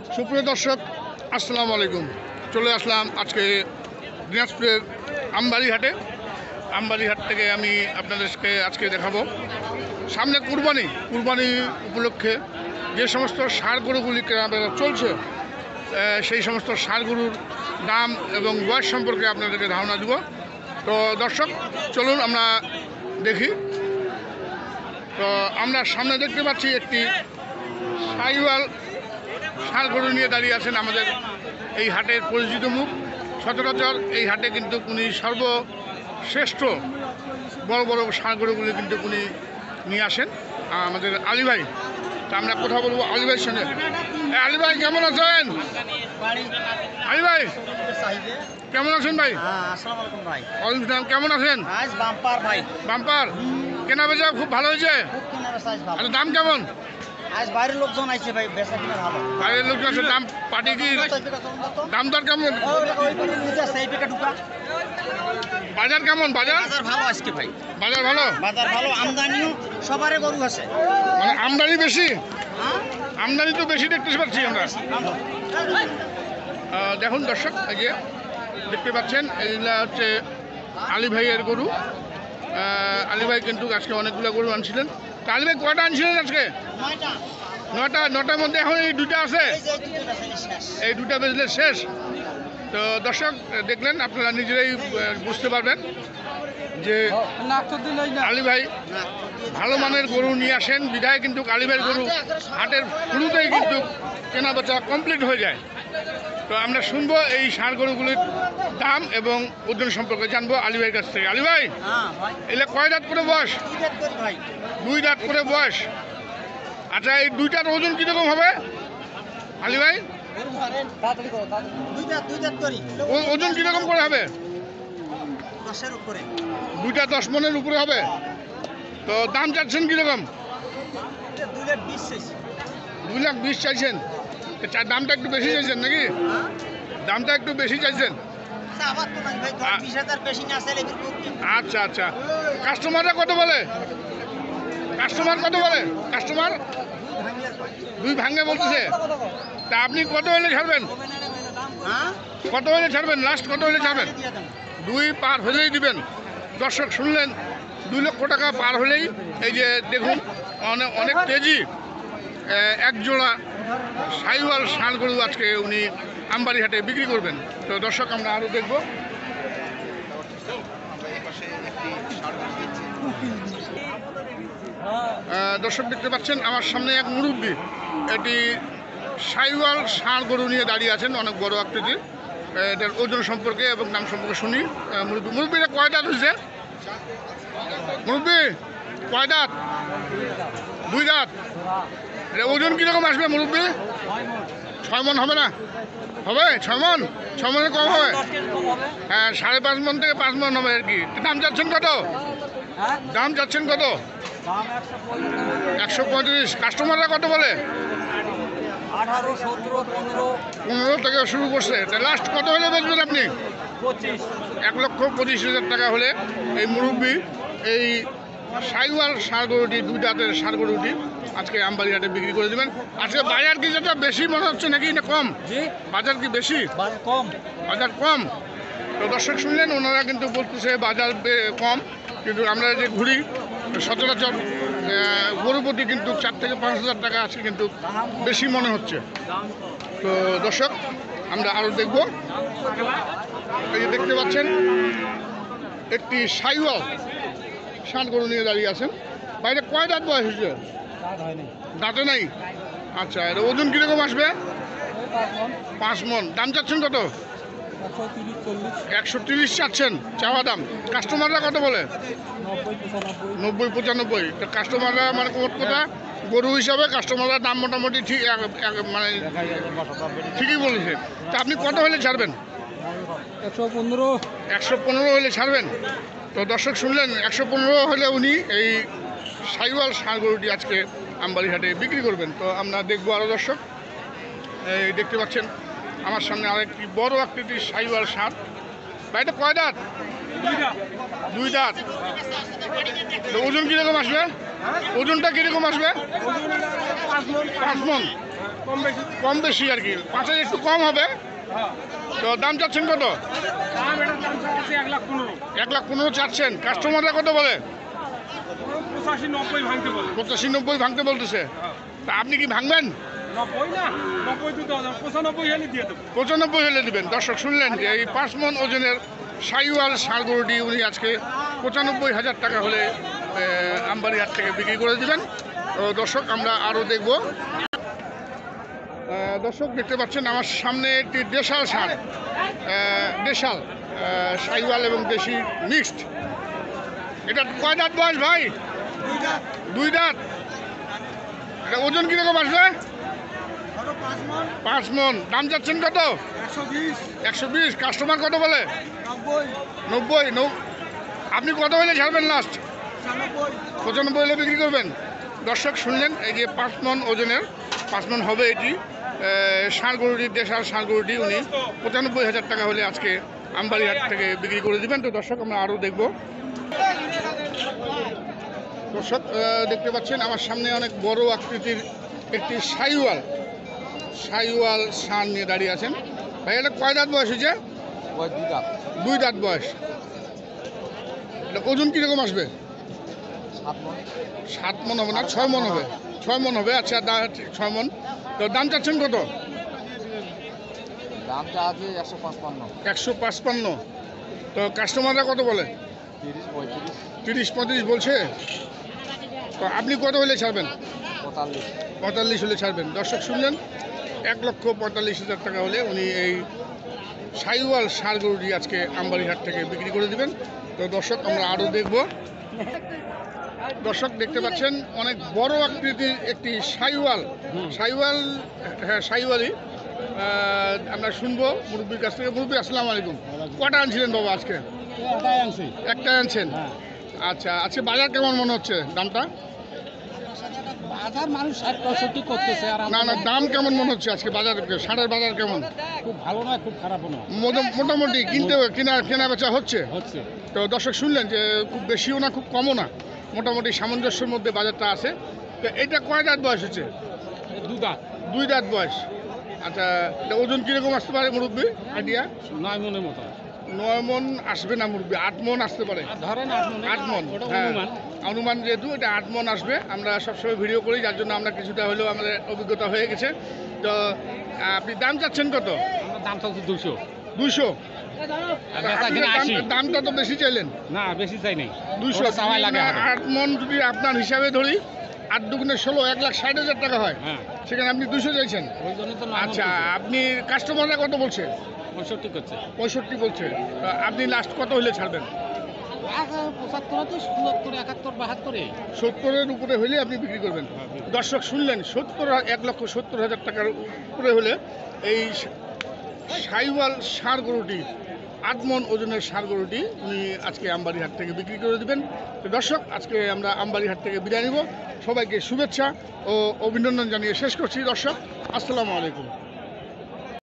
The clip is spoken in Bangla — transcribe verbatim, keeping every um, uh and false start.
সুপ্রিয় দর্শক, আসসালামু আলাইকুম। চলে আসলাম আজকে দিনাজপুরের আমবাড়ি হাটে। আমবাড়ি হাট থেকে আমি আপনাদেরকে আজকে দেখাবো সামনে কুরবানি কুরবানি উপলক্ষে যে সমস্ত ষাঁড় গরুগুলি কেনাবেচা চলছে, সেই সমস্ত ষাঁড় গরুর দাম এবং বয়স সম্পর্কে আপনাদেরকে ধারণা দেব। তো দর্শক চলুন আমরা দেখি। তো আমরা সামনে দেখতে পাচ্ছি একটি সাইওয়াল ষাঁড় গরু নিয়ে দাঁড়িয়ে আছেন আমাদের এই হাটের পরিচিত মুখ। সচরাচর এই হাটে কিন্তু উনি সর্বশ্রেষ্ঠ বড় বড় ষাঁড় গরুগুলি কিন্তু উনি নিয়ে আসেন, আমাদের আলী ভাই। তা আমরা কথা বলবো আলী ভাইয়ের সঙ্গে। আলী ভাই কেমন আছেন? আলী ভাই কেমন আছেন ভাই? কেমন আছেন? বাম্পার কেনা বেচা খুব ভালো হয়েছে। আচ্ছা, দাম কেমন? আজ বাইরের লোকজন আইছে ভাই, বেচা কিনা ভালো। বাইরের লোকজন আছে, দাম পাটি কি দাম দর কেমন? বাজার কেমন? বাজার বাজার ভালো আজকে ভাই, বাজার ভালো, বাজার ভালো। আমদানিও সবারই গরু আছে, মানে আমদানি বেশি। আমদানি তো বেশি দেখতে পাচ্ছি আমরা। দেখুন দর্শক, এই যে দেখতে পাচ্ছেন এইগুলা হচ্ছে আলী ভাইয়ের গরু। আলী ভাই কিন্তু আজকে অনেকগুলো গরু আনছিলেন। তা আলী ভাই কয়টা আনছিলেন আজকে? নয়টা। নটার মধ্যে এখন এই দুটা আছে, এই দুটা বেচলে শেষ। তো দর্শক দেখলেন, আপনারা নিজেরাই বুঝতে পারবেন যে আলী ভাই ভালো মানের গরু নিয়ে আসেন বিধায় কিন্তু আলী ভাইয়ের গরু হাটের শুরুতেই কিন্তু কেনা বেচা কমপ্লিট হয়ে যায়। তো আমরা শুনবো এই ষাঁড় গরুগুলির দাম এবং ওজন সম্পর্কে জানবো আলী ভাইয়ের কাছ থেকে। আলী ভাই, এগুলো কয় দাঁত করে বয়স? দুই দাঁত করে বয়স। আচ্ছা, এই দুইটার ওজন কীরকম হবে আলী ভাই? ওজন কীরকম করে হবে? দুইটা দশ মনের উপরে হবে। তো দাম চাচ্ছেন কীরকম? দুই লাখ বিশ চাইছেন। দামটা একটু বেশি চাইছেন নাকি? দামটা একটু বেশি চাইছেন। আচ্ছা আচ্ছা, কাস্টমাররা কত বলে? কাস্টমার কত বলে? কাস্টমার দুই ভাঙে বলতেছে। তা আপনি কত হলে ছাড়বেন? কত হলে ছাড়বেন? লাস্ট কত হলে ছাড়বেন? দুই পার হলেই দিবেন। দর্শক শুনলেন, দুই লক্ষ টাকা পার হলেই এই যে দেখুন অনেক অনেক তেজি এক জোড়া সাইওয়াল ষাঁড় গরু আজকে উনি আমবাড়ি হাটে বিক্রি করবেন। তো দর্শক আমরা আরও দেখব। দর্শক দেখতে পাচ্ছেন আমার সামনে এক মুরব্বী এটি সাইওয়াল ষাঁড় গরু নিয়ে দাঁড়িয়ে আছেন, অনেক বড় আকৃতির। এটার ওজন সম্পর্কে এবং দাম সম্পর্কে শুনি। মুরব্বী মুরব্বী এটা কয় দাঁত হয়েছে? মুরব্বী কয় দাঁত? দুই দাঁত। এটা ওজন কীরকম আসবে মুরব্বী? ছয় মন হবে না? হবে ছয় মন? ছয় মনে কম হবে? হ্যাঁ, সাড়ে পাঁচ মন থেকে পাঁচ মন হবে আর কি। দাম যাচ্ছেন কত? দাম যাচ্ছেন কত? একশো পঁয়ত্রিশ। কাস্টমাররা কত বলে? পনেরো থেকে শুরু করছে। লাস্ট কত হলে বেচবেন আপনি? এক লক্ষ পঁচিশ হাজার টাকা হলে এই মুরব্বী এই সাইওয়াল ষাঁড় গরুটি, দুই দাঁতের ষাঁড় গরুটি আজকে আমবাড়ি হাটে বিক্রি করে দেবেন। আজকে বাজার কি যেটা বেশি মনে হচ্ছে নাকি না কম? বাজার কি বেশি? কম। বাজার কম। তো দর্শক শুনলেন, ওনারা কিন্তু বলতেছে বাজার কম, কিন্তু আমরা যে ঘুরি সচরাচর গরু প্রতি কিন্তু চার থেকে পাঁচ হাজার টাকা আজকে কিন্তু বেশি মনে হচ্ছে। তো দর্শক আমরা আরও দেখব। এই যে দেখতে পাচ্ছেন একটি সাইওয়াল ষাঁড় গরু নিয়ে দাঁড়িয়ে আছেন। বাইরে কয় দাঁত বয়স হয়েছে? দাঁতে নাই। আচ্ছা, এর ওজন কীরকম আসবে? পাঁচ মন। দাম চাচ্ছেন কত? একশো তিরিশ চাচ্ছেন চাওয়া দাম। কাস্টমাররা কত বলে? নব্বই পঁচানব্বই। তো কাস্টমাররা মানে কোট কথা গরু হিসাবে কাস্টমাররা দাম মোটামুটি ঠিক মানে ঠিকই বলেছে। তা আপনি কত হলে ছাড়বেন? একশো পনেরো। একশো পনেরো হলে ছাড়বেন। তো দর্শক শুনলেন, একশো পনেরো হলে উনি এই সাইওয়াল ষাঁড় গরুটি আজকে আমবাড়ি হাটে বিক্রি করবেন। তো আমরা দেখবো আরও দর্শক। এই দেখতে পাচ্ছেন আমার সামনে আরেকটি বড় আকৃতির সাইওয়াল ষাঁড়। ভাইটা কয় দাঁত? দুই দাঁত। তো ওজন কীরকম আসবে? ওজনটা কীরকম আসবে? পাঁচ মন। কম বেশি কম বেশি আর কি পাঁচের একটু কম হবে। হ্যাঁ তো দাম চাচ্ছেন কত? দাম এটার দাম চাচ্ছে এক লাখ পনেরো এক লাখ পনেরো চাচ্ছেন, কাস্টমাররা কত বলে? পঁচাশি নব্বই ভাঙতে বলে। পঁচাশি নব্বই ভাঙতে বলতেছে। হ্যাঁ তা আপনি কি ভাঙবেন? নব্বই না নব্বই দিতে হবে পঁচানব্বই হলে দিয়ে দেবো। পঁচানব্বই হলে দিবেন। দর্শক শুনলেন যে এই পাঁচ মন ওজনের সাইওয়াল ষাঁড় গরুটি উনি আজকে পঁচানব্বই হাজার টাকা হলে আহ, আমবাড়ি হাট থেকে বিক্রি করে দিবেন। তো দর্শক আমরা আরও দেখব। আহ, দর্শক দেখতে পাচ্ছেন আমার সামনে একটি দেশাল ষাঁড়, আহ, দেশাল আহ, সাইওয়াল এবং দেশি মিক্সড। এটা কয় দাঁত বয়স ভাই? দুই দাঁত। এটা ওজন কিরকম আসবে? পাঁচ মন। দাম যাচ্ছেন কত? একশো বিশ একশো বিশ। কাস্টমার কত বলে? নব্বই নব্বই। নৌ আপনি কত হলে ছাড়বেন লাস্ট? পঁচানব্বই পঁচানব্বই হলে বিক্রি করবেন। দর্শক শুনলেন এই যে পাঁচ মন ওজনের, পাঁচ মন হবে এটি ষাঁড় গরুটি, দেশাল ষাঁড় গরুটি উনি পঁচানব্বই হাজার টাকা হলে আজকে আমবাড়ি হাট থেকে বিক্রি করে দিবেন। তো দর্শক আমরা আরও দেখব। দর্শক আহ, দেখতে পাচ্ছেন আমার সামনে অনেক বড় আকৃতির একটি সাইওয়াল সাইওয়াল ষাঁড় নিয়ে দাঁড়িয়ে আছেন। ভাই এটা কয় দাঁত বয়স হয়েছে? দুই দাঁত বয়স। এটা ওজন কীরকম আসবে? সাত মন হবে না, ছয় মন হবে। ছয় মন হবে। আচ্ছা দা- ছয় মন। তো দাম চাচ্ছেন কত? দামটা আছে একশো পাঁচপান্ন একশো পাঁচপান্ন। তো কাস্টমাররা কত বলে? তিরিশ পঁয়ত্রিশ তিরিশ পঁয়ত্রিশ বলছে। তো আপনি কত হলে ছাড়বেন? পঁয়তাল্লিশ পঁয়তাল্লিশ হলে ছাড়বেন। দর্শক শুনলেন এক লক্ষ পঁয়তাল্লিশ হাজার টাকা হলে উনি এই সাইওয়াল ষাঁড় গরুটি আজকে আমবাড়ি হাট থেকে বিক্রি করে দিবেন। তো দর্শক আমরা আরও দেখব। দর্শক দেখতে পাচ্ছেন অনেক বড় আকৃতির একটি সাইওয়াল সাইওয়াল হ্যাঁ সাইওয়ালই আহ, আমরা শুনবো মুরব্বীর কাছ থেকে। মুরব্বী আসসালামু আলাইকুম। কটা আনছিলেন বাবা আজকে? একটা আনছেন। আচ্ছা আজকে বাজার কেমন মনে হচ্ছে? দামটা বাজার মানুষ ষাট পঁয়ষট্টি করতেছে আর না না দাম কেমন মনে হচ্ছে আজকে বাজার? ষাঁড়ের বাজার কেমন? খুব ভালো নয় খুব খারাপও নয় মোটা- মোটামুটি কিনতে কেনা কেনা বেচা হচ্ছে। হচ্ছে তো দর্শক শুনলেন যে খুব বেশিও না খুব কমও না, মোটামুটি সামঞ্জস্যের মধ্যে বাজারটা আছে। তো এটা কয় দাঁত বয়স হচ্ছে? দু দাঁত দুই দাঁত বয়স। আচ্ছা এটা ওজন কীরকম আসতে পারে মুরব্বী আইডিয়া? নয় মনের মতো নয় মন আসবে না মুরব্বী, আট মন আসতে পারে। ধরেন আট মন হ্যাঁ অনুমান যেহেতু এটা আট মন আসবে। আমরা সবসময় ভিডিও করি যার জন্য আমরা কিছুটা হলেও আমাদের অভিজ্ঞতা হয়ে গেছে। তো আপনি দাম চাচ্ছেন কত? আমার দাম তো দুশো দুইশো। বেচা কিনা আশি। দামটা তো বেশি চাইলেন। না বেশি চাই নাই দুইশো। চাওয়াই লাগে হাটে। আট মন যদি আপনার হিসাবে ধরি, আট দুগুণে ষোলো, এক লাখ ষাট হাজার টাকা হয়। হ্যাঁ সেখানে আপনি দুশো চাইছেন। ওই জন্য তো আচ্ছা আপনি কাস্টমাররা কত বলছে? পঁয়ষট্টি করছে পঁয়ষট্টি বলছে। তো আপনি লাস্ট কত হলে ছাড়বেন? পঁচাত্তর আছে সত্তর একাত্তর বাহাত্তরে সত্তরের উপরে হলে আপনি বিক্রি করবেন। দর্শক শুনলেন সত্তর এক লক্ষ সত্তর হাজার টাকার উপরে হলে এই সাইওয়াল ষাঁড় গরুটি, আট মন ওজনের ষাঁড় গরুটি উনি আজকে আমবাড়ি হাট থেকে বিক্রি করে দেবেন। তো দর্শক আজকে আমরা আমবাড়ি হাট থেকে বিদায় নিব। সবাইকে শুভেচ্ছা ও অভিনন্দন জানিয়ে শেষ করছি। দর্শক আসসালামু আলাইকুম।